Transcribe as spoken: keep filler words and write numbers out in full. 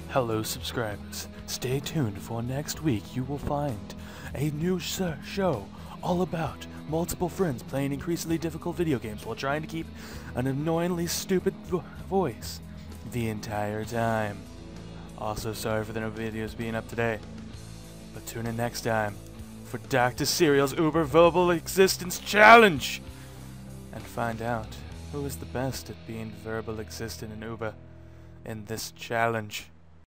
Hello subscribers, stay tuned for next week. You will find a new sh show all about multiple friends playing increasingly difficult video games while trying to keep an annoyingly stupid vo voice the entire time. Also, sorry for the no videos being up today, but tune in next time for Doctor Cereal's Uber Verbal Existence Challenge and find out who is the best at being verbal existent in Uber in this challenge.